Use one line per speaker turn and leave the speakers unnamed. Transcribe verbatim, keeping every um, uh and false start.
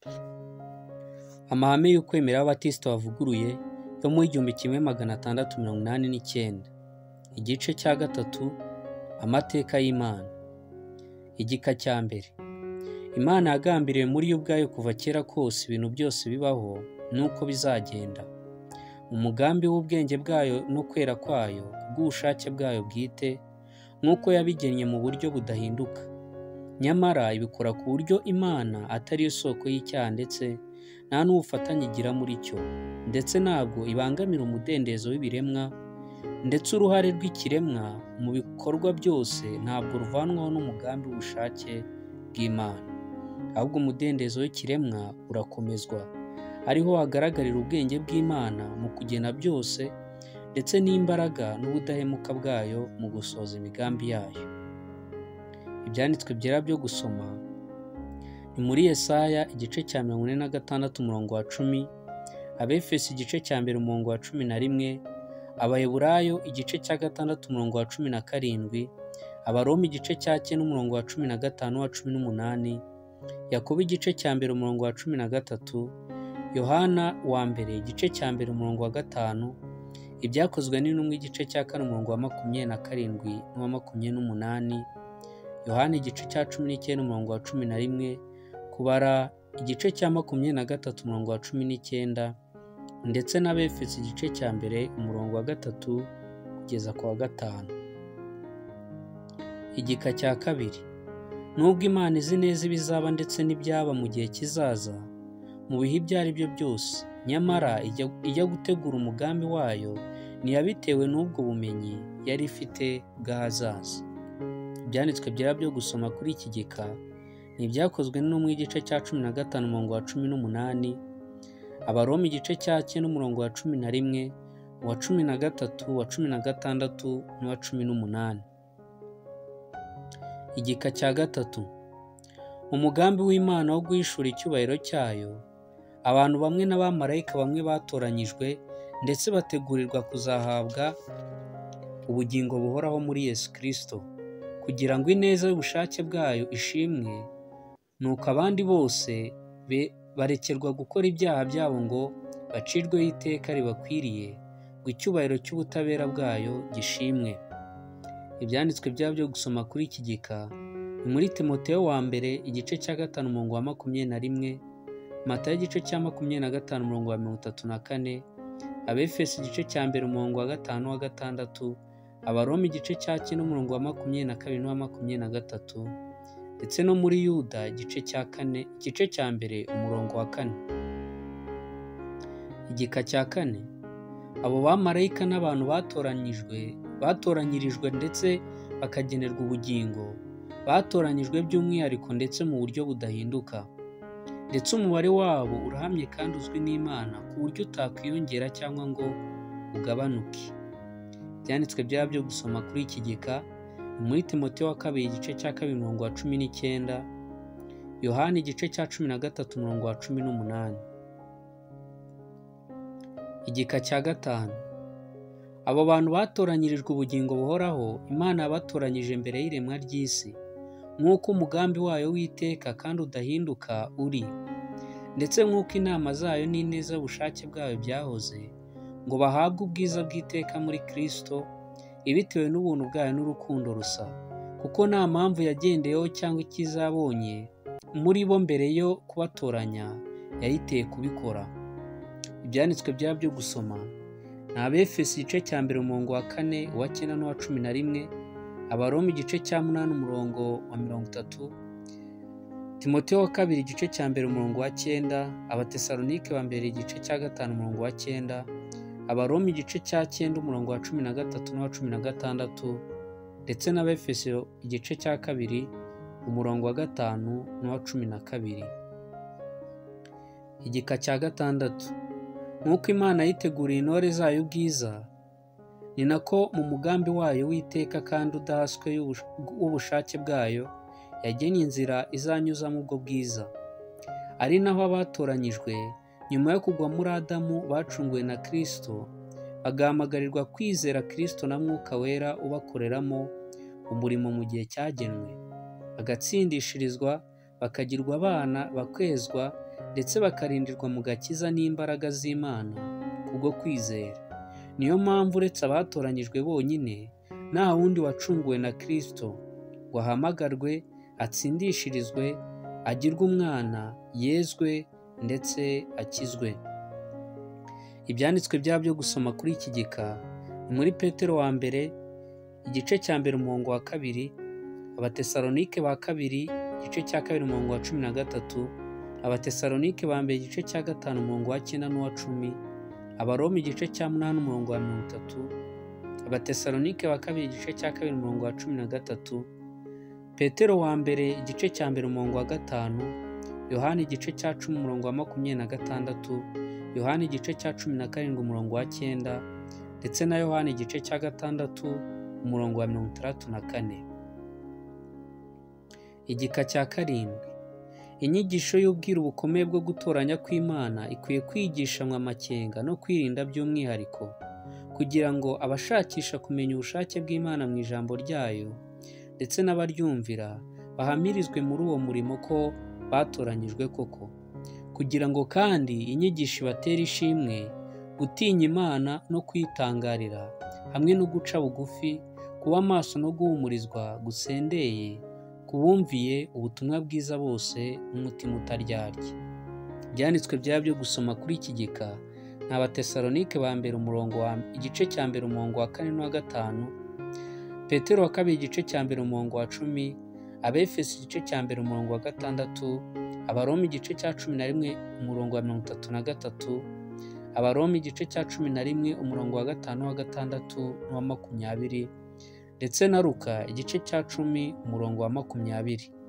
Amahame y'ukwemera y'abatisito bavuguruye yo mu igihumbi kimwe magana atandatu mirongo inani n'icyenda. Igice cya gatatu, amateka y'Imana. Igika cya mbere. Imana yagambiriye muri yo ubwayo kuva kera kose ibintu byose bibaho nuko bizagenda. Umugambi w'ubwenge bwayo no kwera kwayo kubw'ubushake bwayo bwite nk'uko yabigennye mu buryo budahinduka. Nyamara ibikora ku buryo Imana atari yo soko y'icyaha ndetse nta n'ubufatanye igira muri cyo, ndetse ntabwo ibangamira umudendezo w'ibiremwa, ndetse uruhare rw'ikiremwa mu bikorwa byose ntabwo ruvanwaho n'umugambi w'ubushake bw'Imana, ahubwo umudendezo w'ikiremwa urakomezwa, ariho hagaragarira ubwenge bw'Imana mu kugena byose, ndetse n'imbaraga n'ubudahemuka bwayo mu gusohoza imigambi yayo. Ibyanditswe byera byo gusoma ni muri Yesaya igice cya mirongo ine na gatandatu umurongo wa cumi, Abefeso igice cya mbere umurongo wa cumi na rimwe, Abaheburayo igice cya gatandatu umurongo wa cumi na karindwi, Abaroma igice cya cyenda umurongo wa cumi na gatanu wa cumi n'umunani, Yakobo igice cya mbere umurongo wa cumi na gatatu, Yohana wa mbere igice cya mbere umurongo wa gatanu, Ibyakozwe n'Intumwa igice cya kane umurongo wa makumyabiri na karindwi n'uwa makumyabiri n'umunani, Yohana igice cya cumi n'icyenda umurongo wa cumi na rimwe, Kubara igice cya makumyabiri na gatatu umurongo wa cumi n'icyenda, ndetse n'Abefeso igice cya mbere umurongo wa gatatu kugeza ku wa gatanu. Igika cya kabiri. Nubwo Imana izi neza ibizaba ndetse n'ibyaba mu gihe kizaza, mu bihe ibyo ari byo byose, nyamara ijya gutegura umugambi wayo ntiyabitewe n'ubwo bumenyi yari ifite bw'ahazaza. Ibyanditswe byera byo gusoma kuri iki gika ni Ibyakozwe n'Intumwa igice cya cumi na gatanu umurongo wa cumi n'umunani, Abaroma igice cya cyenda umurongo wa cumi na rimwe, uwa cumi na gatatu, uwa cumi na gatandatu n'uwa cumi n'umunani. Igika cya gatatu. Umugambi w'Imana wo guhishura icyubahiro cyayo, abantu bamwe n'abamarayika bamwe batoranyijwe ndetse bategurirwa kuzahabwa ubugingo buhoraho muri Yesu Kristo, kugira ngo ineza y'ubushake bwayo ishimwe, nuko abandi bose barekerwa gukora ibyaha byabo ngo bacirweho iteka ribakwiriye, ngo icyubahiro cy'ubutabera bwayo gishimwe. Ibyanditswe byaba byo gusoma kuri iki gika ni muri Timoteyo wa mbere igice cya gatanu umurongo wa makumyabiri na rimwe, Matayo igice cya makumyabiri na gatanu umurongo wa mirongo itatu na kane, Abefeso igice cya mbere umurongo wa gatanu wa gatandatu, Abaroma igice cya cyenda umurongo wa makumyabiri na kabiri n'uwa makumyabiri na gatatu, ndetse no muri Yuda igice cya kane igice cya mbere umurongo wa kane. Igika cya kane. Abo bamarayika n'abantu batoranyijwe batoranyirijwe ndetse bakagenerwa ubugingo, batoranyijwe by'umwihariko ndetse mu buryo budahinduka, ndetse umubare wabo urahamye kandi uzwi n'Imana ku buryo utakwiyongera cyangwa ngo ugabanuke. Ibyanditswe byaba byo gusoma kuri iki gika ni muri Timoteyo wa kabiri igice cya kabiri umurongo wa cumi n'icyenda, Yohana igice cya cumi na gatatu umurongo wa cumi n'umunani. Igika cya gatanu. Abo bantu batoranyirijwe ubugingo buhoraho, Imana yabatoranyije mbere y'iremwa ry'isi, nk'uko umugambi wayo w'iteka kandi udahinduka uri, ndetse nk'uko inama zayo n'ineza y'ubushake bwayo byahoze, ngo bahabwe ubwiza bw'iteka muri Kristo, ibitewe n'ubuntu bwayo n'urukundo rusa, kuko nta mpamvu yagendeyeho cyangwa ikizabonye muri bo mbere yo kubatoranya yayiteye kubikora. Ibyanditswe byaba byo gusoma ni Abefeso igice cya mbere umurongo wa kane, uwa cyenda n'uwa cumi na rimwe, Abaroma igice cya munani umurongo wa mirongo itatu, Timoteyo wa kabiri igice cya mbere umurongo wa cyenda, Abatesalonike wa mbere igice cya gatanu umurongo wa cyenda, Abaroma igice cya cyenda umurongo wa cumi na gatatu n'uwa cumi na gatandatu, ndetse n'Abefeso igice cya kabiri umurongo wa gatanu n'uwa cumi na kabiri. Igika cya gatandatu. Nk'uko Imana yiteguriye intore zayo ubwiza, ni nako mu mugambi wayo w'iteka kandi udahaswe w'ubushake bwayo yagennye inzira izanyuzamo ubwo bwiza, ari naho abatoranyijwe nyuma yo kugwa muri Adamu bacunguwe na Kristo, bagahamagarirwa kwizera Kristo na Mwuka Wera ubakoreramo umurimo mu gihe cyagenwe, bagatsindishirizwa, bakagirwa abana, bakwezwa, ndetse bakarindirwa mu gakiza n'imbaraga z'Imana kubwo kwizera. Niyo mpamvu uretse abatoranyijwe bonyine, nta wundi wacunguwe na Kristo ngo ahamagarwe, atsindishirizwe, agirwe umwana, yezwe ndetse akizwe. Ibyanditswe byaba byo gusoma kuri iki gika ni muri Petero wa mbere igice cya mbere umurongo wa kabiri, Abatesalonike ba kabiri igice cya kabiri umurongo wa cumi na gatatu, Abatesalonike ba mbere igice cya gatanu umurongo wa cyenda n'uwa cumi, Abaroma igice cya munani umurongo wa mirongo itatu, Abatesalonike ba kabiri igice cya kabiri umurongo wa cumi na gatatu, Petero wa mbere igice cya mbere umurongo wa gatanu, Yohana igice cya cumi umurongo wa makumyabiri na gatandatu, Yohana igice cya cumi na karindwi umurongo wa cyenda, ndetse na Yohana igice cya gatandatu umurongo wa mirongo itandatu na kane. Igika cya karindwi. Inyigisho y'ubwiru bukomeye bwo gutoranya kw'Imana ikwiye kwigishanwa amakenga no kwirinda by'umwihariko, kugira ngo abashakisha kumenya ubushake bw'Imana mu ijambo ryayo ndetse n'abaryumvira bahamirizwe muri uwo murimo ko batoranyijwe koko, kugira ngo kandi inyigisho ibatere ishimwe, gutinya Imana no kuyitangarira, hamwe no guca bugufi, kuba maso no guhumurizwa gusendeye kubumviye ubutumwa bwiza bose n'umutima utaryarya. Ibyanditswe byaba byo gusoma kuri iki gika ni Abatesalonike ba mbere umurongo wa igice cya mbere umurongo wa kane n'uwa gatanu, Petero wa kabiri igice cya mbere umurongo wa cumi, Abefesi igice cya mbere umurongo wa gatandatu, Abaroma igice cya cumi na rimwe umurongo wa mirongo itatu na gatatu, Abaroma igice cya cumi na rimwe umurongo wa gatanu n'uwa gatandatu n'uwa makumyabiri, ndetse na Luka igice cya cumi umurongo wa makumyabiri.